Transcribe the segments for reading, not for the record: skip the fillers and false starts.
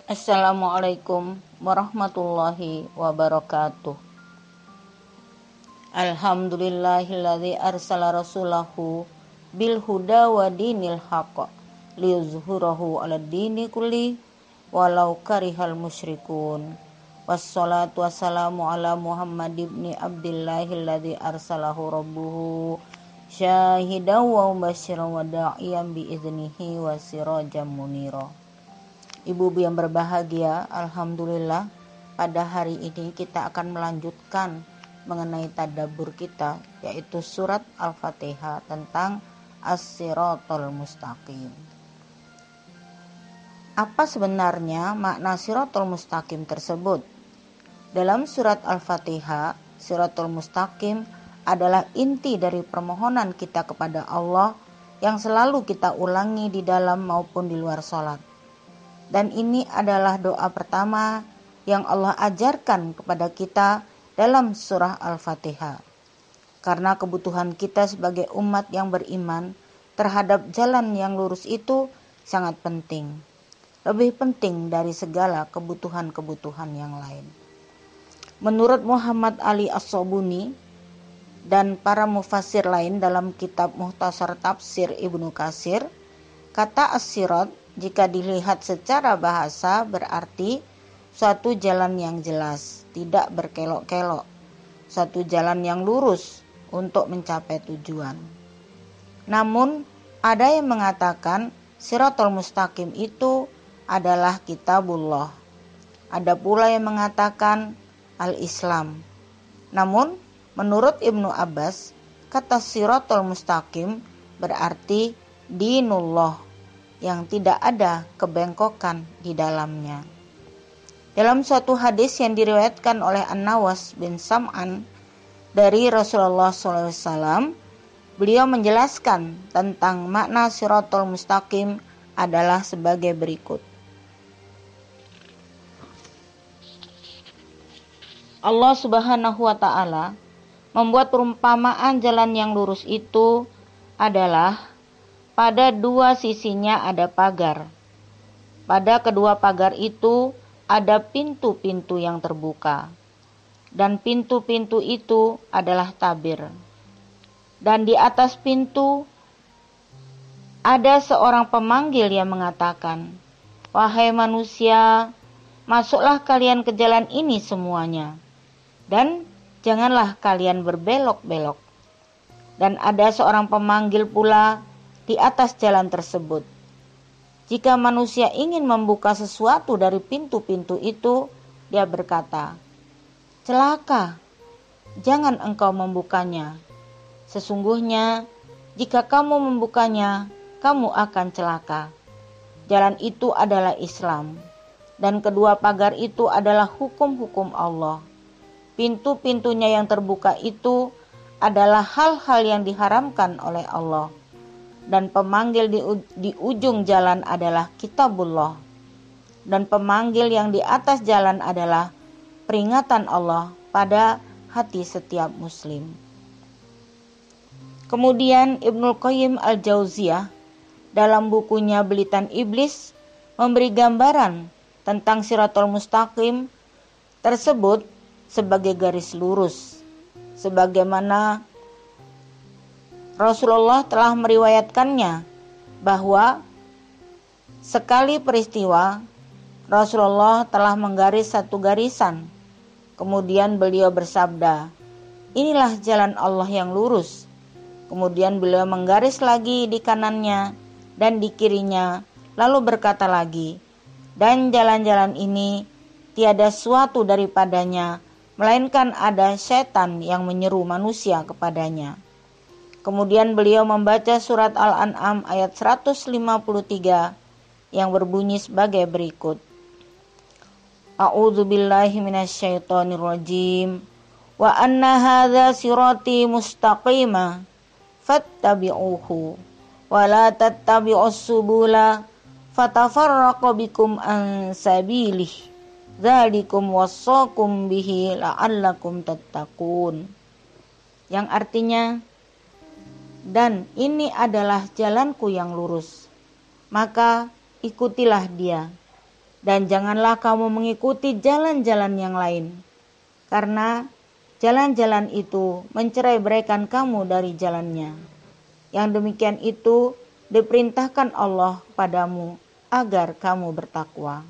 Assalamualaikum warahmatullahi wabarakatuh. Alhamdulillahilladzi arsala rasulahu bil huda wa dinil haqq liyuzhirahu 'alad dini kulli walau karihal musyrikun. Wassalatu wassalamu ala Muhammad ibni Abdillahilladzi arsalahu rabbuhu syahidan wa mubasysyiran wa da'iyan bi idznihi wa sirajan munira. Ibu-ibu yang berbahagia, alhamdulillah pada hari ini kita akan melanjutkan mengenai tadabbur kita, yaitu surat Al-Fatihah tentang As-Siratal Mustaqim. Apa sebenarnya makna Siratal Mustaqim tersebut? Dalam surat Al-Fatihah, Siratal Mustaqim adalah inti dari permohonan kita kepada Allah yang selalu kita ulangi di dalam maupun di luar sholat. Dan ini adalah doa pertama yang Allah ajarkan kepada kita dalam surah Al-Fatihah. Karena kebutuhan kita sebagai umat yang beriman terhadap jalan yang lurus itu sangat penting. Lebih penting dari segala kebutuhan-kebutuhan yang lain. Menurut Muhammad Ali As-Sobuni dan para mufassir lain dalam kitab Mukhtasar Tafsir Ibnu Katsir, kata as-sirat jika dilihat secara bahasa berarti suatu jalan yang jelas, tidak berkelok-kelok, suatu jalan yang lurus untuk mencapai tujuan. Namun ada yang mengatakan Siratal Mustaqim itu adalah kitabullah. Ada pula yang mengatakan al-Islam. Namun menurut Ibnu Abbas, kata Siratal Mustaqim berarti dinullah, yang tidak ada kebengkokan di dalamnya. Dalam suatu hadis yang diriwayatkan oleh An-Nawas bin Sam'an dari Rasulullah SAW, beliau menjelaskan tentang makna Siratal Mustaqim adalah sebagai berikut. Allah Subhanahu wa Ta'ala membuat perumpamaan jalan yang lurus itu adalah pada dua sisinya ada pagar. Pada kedua pagar itu ada pintu-pintu yang terbuka. Dan pintu-pintu itu adalah tabir. Dan di atas pintu ada seorang pemanggil yang mengatakan, "Wahai manusia, masuklah kalian ke jalan ini semuanya. Dan janganlah kalian berbelok-belok." Dan ada seorang pemanggil pula di atas jalan tersebut. Jika manusia ingin membuka sesuatu dari pintu-pintu itu, dia berkata, "Celaka, jangan engkau membukanya. Sesungguhnya, jika kamu membukanya, kamu akan celaka." Jalan itu adalah Islam, dan kedua pagar itu adalah hukum-hukum Allah. Pintu-pintunya yang terbuka itu adalah hal-hal yang diharamkan oleh Allah. Dan pemanggil di ujung jalan adalah kitabullah. Dan pemanggil yang di atas jalan adalah peringatan Allah pada hati setiap muslim. Kemudian Ibnul Qayyim Al-Jauziyah dalam bukunya Belitan Iblis memberi gambaran tentang Siratal Mustaqim tersebut sebagai garis lurus, sebagaimana Rasulullah telah meriwayatkannya bahwa sekali peristiwa Rasulullah telah menggaris satu garisan. Kemudian beliau bersabda, "Inilah jalan Allah yang lurus." Kemudian beliau menggaris lagi di kanannya dan di kirinya, lalu berkata lagi, "Dan jalan-jalan ini tiada suatu daripadanya, melainkan ada setan yang menyeru manusia kepadanya." Kemudian beliau membaca surat Al-An'am ayat 153 yang berbunyi sebagai berikut. A'udzu billahi minasyaitonir rajim. Wa anna hadza sirati mustaqima fattabi'uhu wa la tattabi'us subula fatafarraqu bikum an sabilih. Dzalikum wassaqum bihi la'allakum tattaqun. Yang artinya, dan ini adalah jalanku yang lurus, maka ikutilah dia. Dan janganlah kamu mengikuti jalan-jalan yang lain, karena jalan-jalan itu mencerai-beraikan kamu dari jalannya. Yang demikian itu diperintahkan Allah padamu agar kamu bertakwa.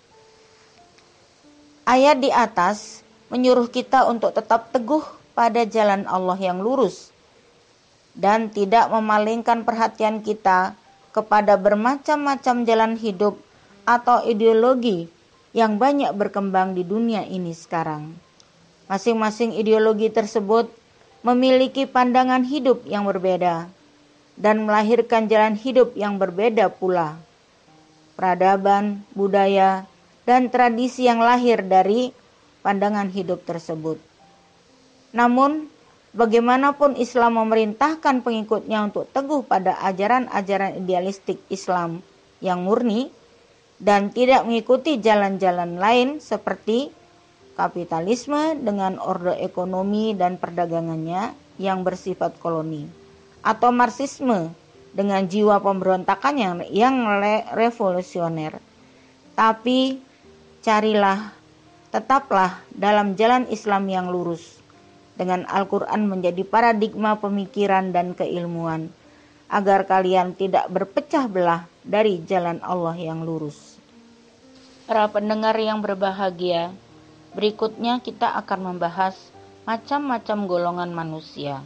Ayat di atas menyuruh kita untuk tetap teguh pada jalan Allah yang lurus dan tidak memalingkan perhatian kita kepada bermacam-macam jalan hidup atau ideologi yang banyak berkembang di dunia ini sekarang. Masing-masing ideologi tersebut memiliki pandangan hidup yang berbeda dan melahirkan jalan hidup yang berbeda pula. Peradaban, budaya, dan tradisi yang lahir dari pandangan hidup tersebut. Namun, bagaimanapun Islam memerintahkan pengikutnya untuk teguh pada ajaran-ajaran idealistik Islam yang murni dan tidak mengikuti jalan-jalan lain seperti kapitalisme dengan orde ekonomi dan perdagangannya yang bersifat koloni, atau Marxisme dengan jiwa pemberontakan yang revolusioner. Tapi tetaplah dalam jalan Islam yang lurus, dengan Al-Quran menjadi paradigma pemikiran dan keilmuan, agar kalian tidak berpecah belah dari jalan Allah yang lurus. Para pendengar yang berbahagia, berikutnya kita akan membahas macam-macam golongan manusia.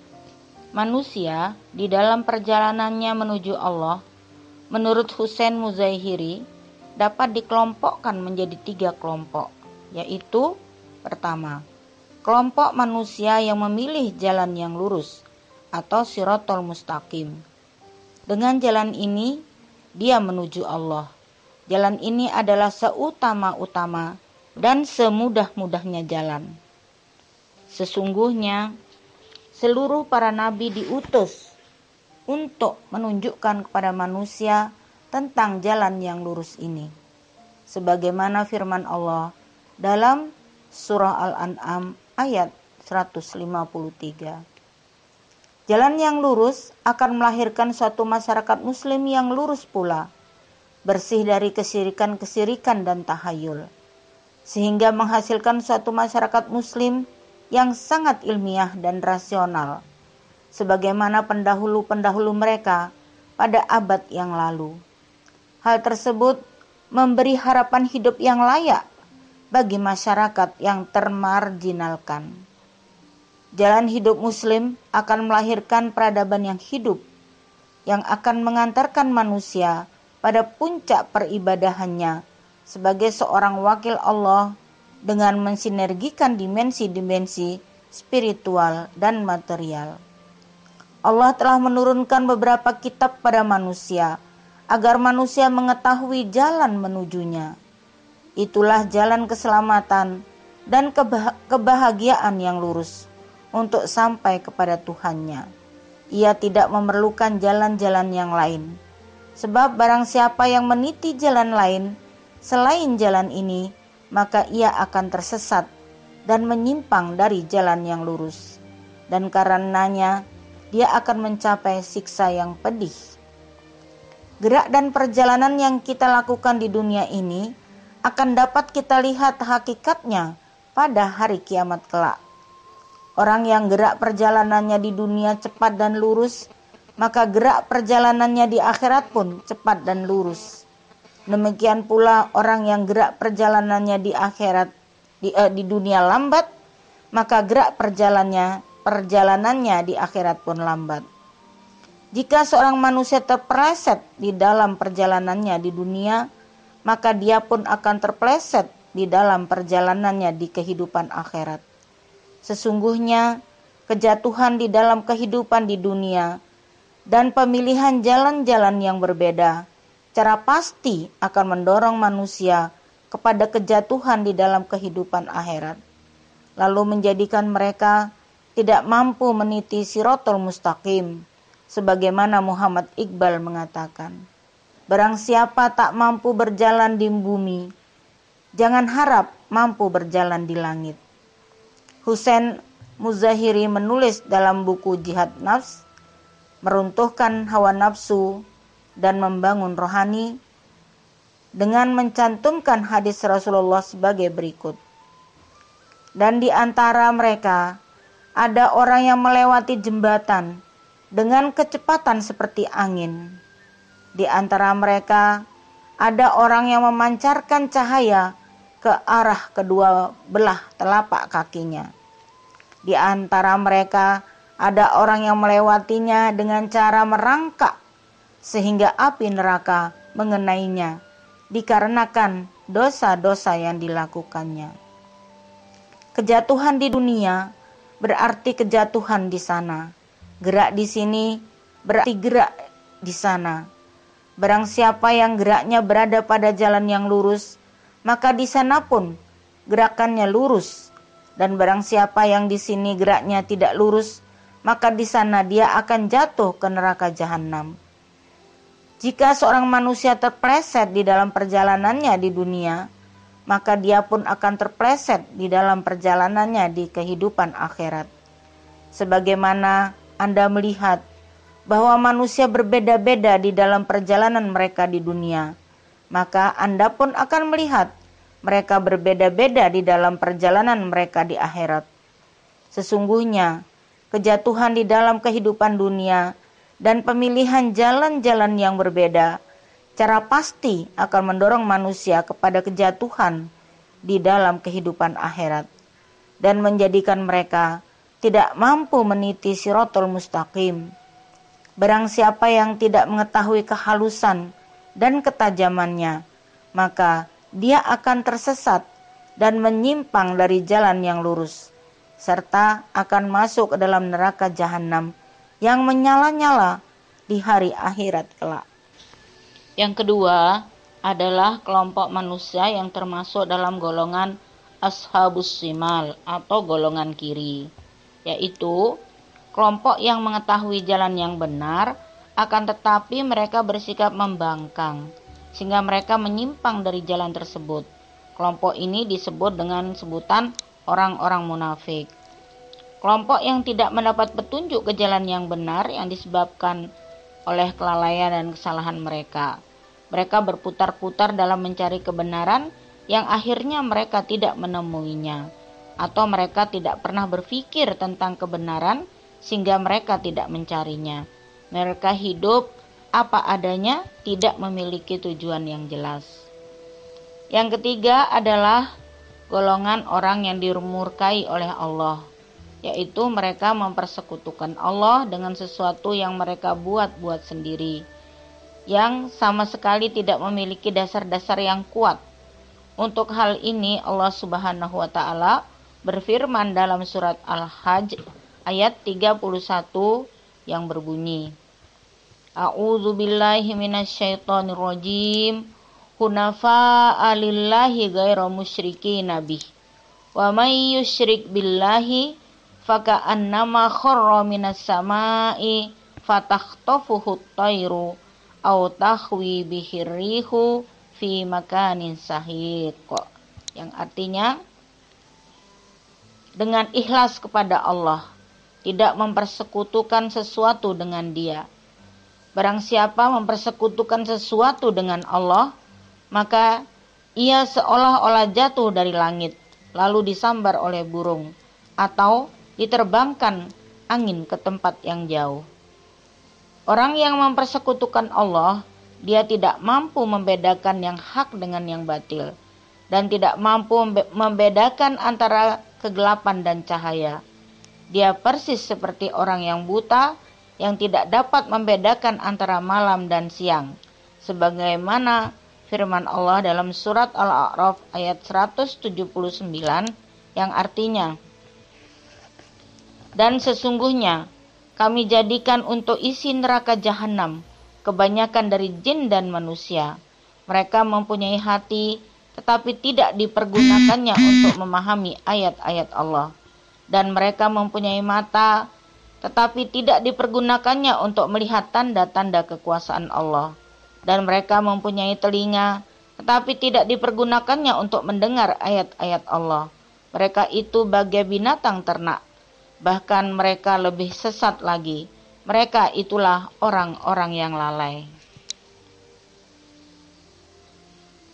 Manusia di dalam perjalanannya menuju Allah, menurut Husain Muzahiri, dapat dikelompokkan menjadi 3 kelompok, yaitu pertama, kelompok manusia yang memilih jalan yang lurus atau Shirathul Mustaqim. Dengan jalan ini, dia menuju Allah. Jalan ini adalah seutama-utama dan semudah-mudahnya jalan. Sesungguhnya, seluruh para nabi diutus untuk menunjukkan kepada manusia tentang jalan yang lurus ini. Sebagaimana firman Allah dalam surah Al-An'am ayat 153. Jalan yang lurus akan melahirkan suatu masyarakat muslim yang lurus pula, bersih dari kesyirikan-kesyirikan dan tahayul, sehingga menghasilkan suatu masyarakat muslim yang sangat ilmiah dan rasional, sebagaimana pendahulu-pendahulu mereka pada abad yang lalu. Hal tersebut memberi harapan hidup yang layak bagi masyarakat yang termarginalkan. Jalan hidup muslim akan melahirkan peradaban yang hidup, yang akan mengantarkan manusia pada puncak peribadahannya sebagai seorang wakil Allah dengan mensinergikan dimensi-dimensi spiritual dan material. Allah telah menurunkan beberapa kitab pada manusia agar manusia mengetahui jalan menujunya. Itulah jalan keselamatan dan kebahagiaan yang lurus untuk sampai kepada Tuhannya. Ia tidak memerlukan jalan-jalan yang lain. Sebab barang siapa yang meniti jalan lain selain jalan ini, maka ia akan tersesat dan menyimpang dari jalan yang lurus. Dan karenanya dia akan mencapai siksa yang pedih. Gerak dan perjalanan yang kita lakukan di dunia ini akan dapat kita lihat hakikatnya pada hari kiamat kelak. Orang yang gerak perjalanannya di dunia cepat dan lurus, maka gerak perjalanannya di akhirat pun cepat dan lurus. Demikian pula orang yang gerak perjalanannya di akhirat di dunia lambat, maka gerak perjalanannya di akhirat pun lambat. Jika seorang manusia terpeleset di dalam perjalanannya di dunia, maka dia pun akan terpeleset di dalam perjalanannya di kehidupan akhirat. Sesungguhnya kejatuhan di dalam kehidupan di dunia dan pemilihan jalan-jalan yang berbeda secara pasti akan mendorong manusia kepada kejatuhan di dalam kehidupan akhirat, lalu menjadikan mereka tidak mampu meniti Shirathul Mustaqim, sebagaimana Muhammad Iqbal mengatakan, barang siapa tak mampu berjalan di bumi, jangan harap mampu berjalan di langit. Husain Muzahiri menulis dalam buku Jihad Nafs, meruntuhkan hawa nafsu dan membangun rohani, dengan mencantumkan hadis Rasulullah sebagai berikut. Dan di antara mereka ada orang yang melewati jembatan dengan kecepatan seperti angin. Di antara mereka ada orang yang memancarkan cahaya ke arah kedua belah telapak kakinya. Di antara mereka ada orang yang melewatinya dengan cara merangkak sehingga api neraka mengenainya dikarenakan dosa-dosa yang dilakukannya. Kejatuhan di dunia berarti kejatuhan di sana. Gerak di sini berarti gerak di sana. Barang siapa yang geraknya berada pada jalan yang lurus, maka di sana pun gerakannya lurus. Dan barang siapa yang di sini geraknya tidak lurus, maka di sana dia akan jatuh ke neraka jahanam. Jika seorang manusia terpleset di dalam perjalanannya di dunia, maka dia pun akan terpleset di dalam perjalanannya di kehidupan akhirat. Sebagaimana Anda melihat bahwa manusia berbeda-beda di dalam perjalanan mereka di dunia, maka Anda pun akan melihat mereka berbeda-beda di dalam perjalanan mereka di akhirat. Sesungguhnya, kejatuhan di dalam kehidupan dunia dan pemilihan jalan-jalan yang berbeda cara pasti akan mendorong manusia kepada kejatuhan di dalam kehidupan akhirat dan menjadikan mereka tidak mampu meniti Shirathul Mustaqim. Barang siapa yang tidak mengetahui kehalusan dan ketajamannya, maka dia akan tersesat dan menyimpang dari jalan yang lurus, serta akan masuk ke dalam neraka jahanam yang menyala-nyala di hari akhirat kelak. Yang kedua adalah kelompok manusia yang termasuk dalam golongan Ashabus Shimal atau golongan kiri, yaitu kelompok yang mengetahui jalan yang benar, akan tetapi mereka bersikap membangkang, sehingga mereka menyimpang dari jalan tersebut. Kelompok ini disebut dengan sebutan orang-orang munafik. Kelompok yang tidak mendapat petunjuk ke jalan yang benar yang disebabkan oleh kelalaian dan kesalahan mereka. Mereka berputar-putar dalam mencari kebenaran yang akhirnya mereka tidak menemuinya, atau mereka tidak pernah berpikir tentang kebenaran sehingga mereka tidak mencarinya. Mereka hidup apa adanya, tidak memiliki tujuan yang jelas. Yang ketiga adalah golongan orang yang dimurkai oleh Allah, yaitu mereka mempersekutukan Allah dengan sesuatu yang mereka buat-buat sendiri, yang sama sekali tidak memiliki dasar-dasar yang kuat. Untuk hal ini Allah Subhanahu wa taala berfirman dalam surat Al-Hajj ayat 31 yang berbunyi, A'udzu billahi minasyaitonir rajim, hunafa'a lillahi ghairu musyrikin bih, wa may yusyrik billahi faka'annama kharra minas sama'i fatakhtafuhu at-tayru aw tahwi bihi rihu fi makanin sahiq. Yang artinya, dengan ikhlas kepada Allah, tidak mempersekutukan sesuatu dengan Dia. Barang siapa mempersekutukan sesuatu dengan Allah, maka ia seolah-olah jatuh dari langit lalu disambar oleh burung, atau diterbangkan angin ke tempat yang jauh. Orang yang mempersekutukan Allah, dia tidak mampu membedakan yang hak dengan yang batil, dan tidak mampu membedakan antara kegelapan dan cahaya. Dia persis seperti orang yang buta yang tidak dapat membedakan antara malam dan siang, sebagaimana firman Allah dalam surat Al-A'raf ayat 179 yang artinya, dan sesungguhnya kami jadikan untuk isi neraka jahanam kebanyakan dari jin dan manusia. Mereka mempunyai hati tetapi tidak dipergunakannya untuk memahami ayat-ayat Allah, dan mereka mempunyai mata tetapi tidak dipergunakannya untuk melihat tanda-tanda kekuasaan Allah, dan mereka mempunyai telinga tetapi tidak dipergunakannya untuk mendengar ayat-ayat Allah. Mereka itu bagai binatang ternak, bahkan mereka lebih sesat lagi. Mereka itulah orang-orang yang lalai.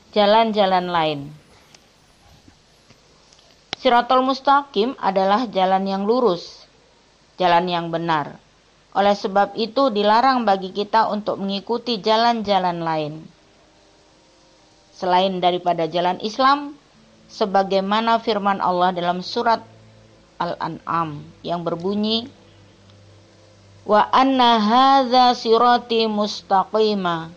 jalan-jalan lain. Shirathul Mustaqim adalah jalan yang lurus, jalan yang benar. Oleh sebab itu dilarang bagi kita untuk mengikuti jalan-jalan lain selain daripada jalan Islam, sebagaimana firman Allah dalam surat Al-An'am yang berbunyi, wa anna hadza sirati mustaqima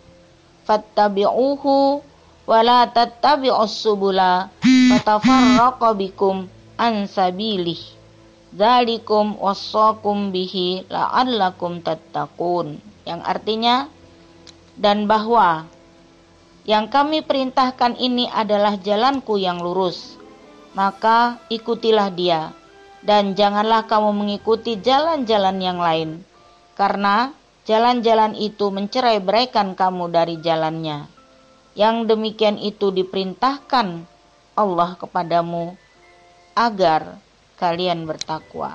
fattabi'uhu wa la tattabi'us subula fatafarraqa bikum an sabilih dzalikum wassaqum bihi la'allakum tattaqun, yang artinya, dan bahwa yang kami perintahkan ini adalah jalanku yang lurus, maka ikutilah dia, dan janganlah kamu mengikuti jalan-jalan yang lain, karena jalan-jalan itu mencerai-beraikan kamu dari jalannya. Yang demikian itu diperintahkan Allah kepadamu agar kalian bertakwa.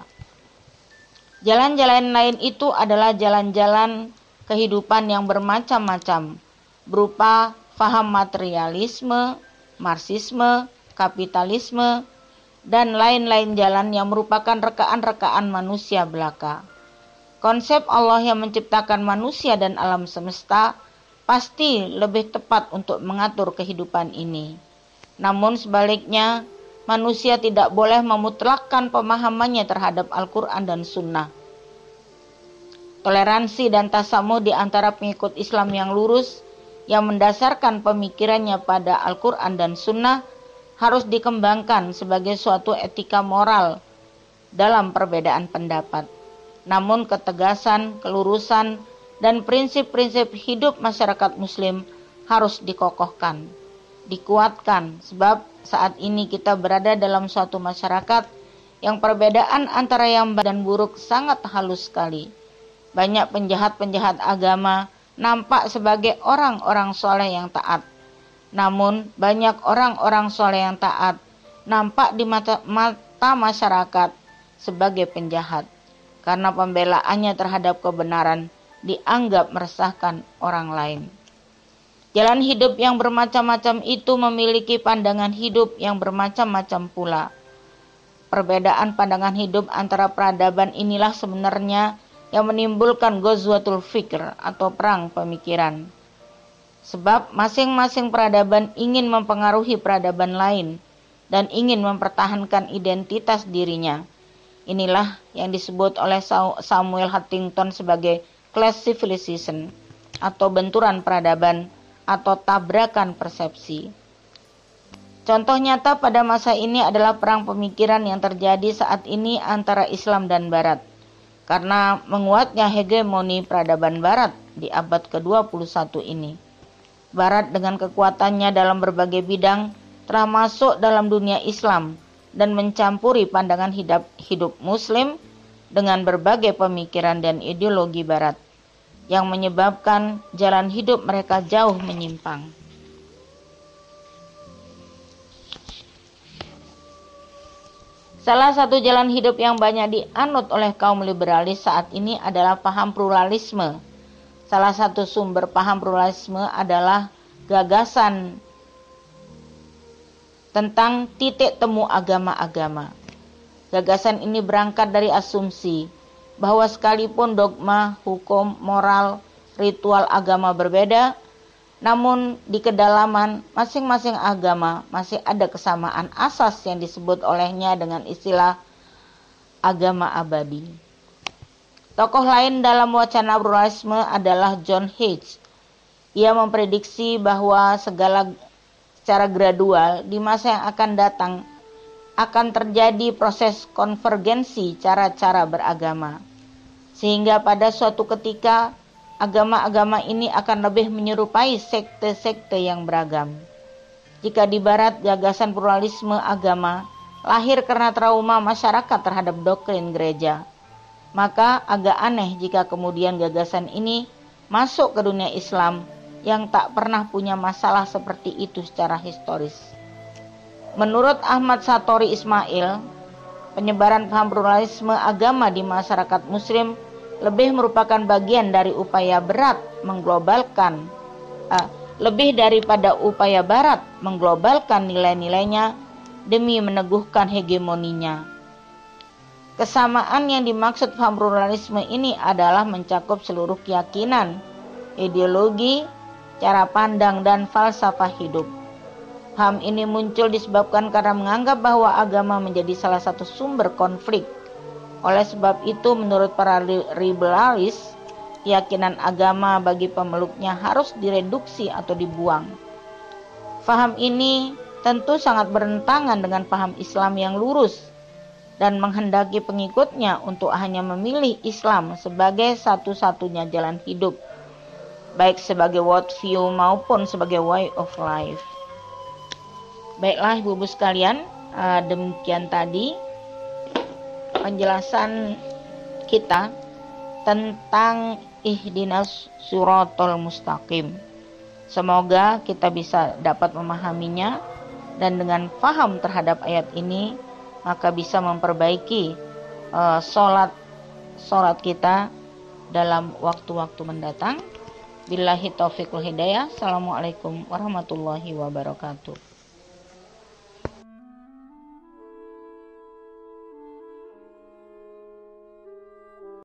Jalan-jalan lain itu adalah jalan-jalan kehidupan yang bermacam-macam, berupa faham materialisme, marxisme, kapitalisme, dan lain-lain jalan yang merupakan rekaan-rekaan manusia belaka. Konsep Allah yang menciptakan manusia dan alam semesta pasti lebih tepat untuk mengatur kehidupan ini. Namun sebaliknya, manusia tidak boleh memutlakkan pemahamannya terhadap Al-Quran dan Sunnah. Toleransi dan tasamuh di antara pengikut Islam yang lurus, yang mendasarkan pemikirannya pada Al-Quran dan Sunnah, harus dikembangkan sebagai suatu etika moral dalam perbedaan pendapat. Namun ketegasan, kelurusan, dan prinsip-prinsip hidup masyarakat Muslim harus dikokohkan, dikuatkan, sebab saat ini kita berada dalam suatu masyarakat yang perbedaan antara yang baik dan buruk sangat halus sekali. Banyak penjahat-penjahat agama nampak sebagai orang-orang soleh yang taat. Namun banyak orang-orang soleh yang taat nampak di mata masyarakat sebagai penjahat, karena pembelaannya terhadap kebenaran dianggap meresahkan orang lain. Jalan hidup yang bermacam-macam itu memiliki pandangan hidup yang bermacam-macam pula. Perbedaan pandangan hidup antara peradaban inilah sebenarnya yang menimbulkan ghazwatul fikr atau perang pemikiran. Sebab masing-masing peradaban ingin mempengaruhi peradaban lain dan ingin mempertahankan identitas dirinya. Inilah yang disebut oleh Samuel Huntington sebagai class civilization atau benturan peradaban atau tabrakan persepsi. Contoh nyata pada masa ini adalah perang pemikiran yang terjadi saat ini antara Islam dan Barat. Karena menguatnya hegemoni peradaban Barat di abad ke-21 ini. Barat dengan kekuatannya dalam berbagai bidang telah masuk dalam dunia Islam dan mencampuri pandangan hidup Muslim dengan berbagai pemikiran dan ideologi Barat, yang menyebabkan jalan hidup mereka jauh menyimpang. Salah satu jalan hidup yang banyak dianut oleh kaum liberalis saat ini adalah paham pluralisme. Salah satu sumber paham pluralisme adalah gagasan tentang titik temu agama-agama. Gagasan ini berangkat dari asumsi bahwa sekalipun dogma, hukum, moral, ritual agama berbeda, namun di kedalaman masing-masing agama masih ada kesamaan asas yang disebut olehnya dengan istilah agama abadi. Tokoh lain dalam wacana pluralisme adalah John Hage. Ia memprediksi bahwa segala secara gradual di masa yang akan datang akan terjadi proses konvergensi cara-cara beragama, sehingga pada suatu ketika agama-agama ini akan lebih menyerupai sekte-sekte yang beragam. Jika di Barat gagasan pluralisme agama lahir karena trauma masyarakat terhadap doktrin gereja, maka agak aneh jika kemudian gagasan ini masuk ke dunia Islam yang tak pernah punya masalah seperti itu secara historis. Menurut Ahmad Satori Ismail, penyebaran paham pluralisme agama di masyarakat Muslim lebih merupakan bagian dari upaya berat lebih daripada upaya Barat mengglobalkan nilai-nilainya demi meneguhkan hegemoninya. Kesamaan yang dimaksud paham pluralisme ini adalah mencakup seluruh keyakinan, ideologi, cara pandang, dan falsafah hidup. Paham ini muncul disebabkan karena menganggap bahwa agama menjadi salah satu sumber konflik. Oleh sebab itu, menurut para liberalis, keyakinan agama bagi pemeluknya harus direduksi atau dibuang. Paham ini tentu sangat bertentangan dengan paham Islam yang lurus dan menghendaki pengikutnya untuk hanya memilih Islam sebagai satu-satunya jalan hidup, baik sebagai worldview maupun sebagai way of life. Baiklah Ibu-ibu sekalian, demikian tadi penjelasan kita tentang ihdinas siratal mustaqim. Semoga kita bisa dapat memahaminya dan dengan paham terhadap ayat ini maka bisa memperbaiki sholat kita dalam waktu-waktu mendatang. Billahi taufiq wal hidayah. Assalamualaikum warahmatullahi wabarakatuh.